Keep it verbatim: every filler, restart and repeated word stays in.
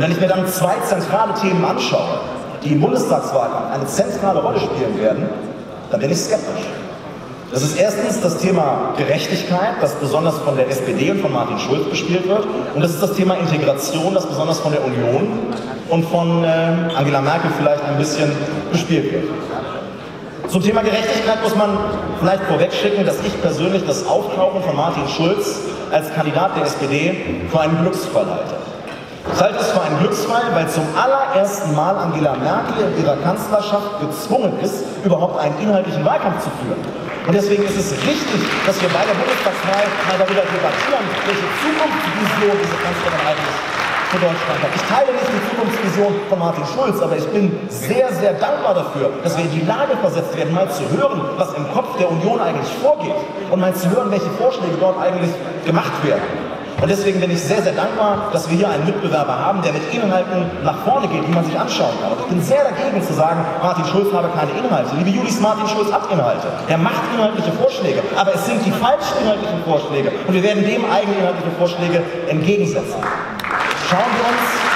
Und wenn ich mir dann zwei zentrale Themen anschaue, die im Bundestagswahlkampf eine zentrale Rolle spielen werden, dann bin ich skeptisch. Das ist erstens das Thema Gerechtigkeit, das besonders von der S P D und von Martin Schulz bespielt wird. Und das ist das Thema Integration, das besonders von der Union und von äh, Angela Merkel vielleicht ein bisschen bespielt wird. Zum Thema Gerechtigkeit muss man vielleicht vorwegschicken, dass ich persönlich das Auftauchen von Martin Schulz als Kandidat der S P D für einen Glücksfall halte. Ich halte es für einen Glücksfall, weil zum allerersten Mal Angela Merkel in ihrer Kanzlerschaft gezwungen ist, überhaupt einen inhaltlichen Wahlkampf zu führen. Und deswegen ist es richtig, dass wir bei der Bundestagswahl mal darüber debattieren, welche Zukunftsvision diese Kanzlerin eigentlich für Deutschland hat. Ich teile nicht die Zukunftsvision von Martin Schulz, aber ich bin sehr, sehr dankbar dafür, dass wir in die Lage versetzt werden, mal zu hören, was im Kopf der Union eigentlich vorgeht und mal zu hören, welche Vorschläge dort eigentlich gemacht werden. Und deswegen bin ich sehr, sehr dankbar, dass wir hier einen Mitbewerber haben, der mit Inhalten nach vorne geht, die man sich anschauen kann. Und ich bin sehr dagegen zu sagen, Martin Schulz habe keine Inhalte. Liebe Judis, Martin Schulz hat Inhalte. Er macht inhaltliche Vorschläge, aber es sind die falschen inhaltlichen Vorschläge. Und wir werden dem eigene inhaltliche Vorschläge entgegensetzen. Schauen wir uns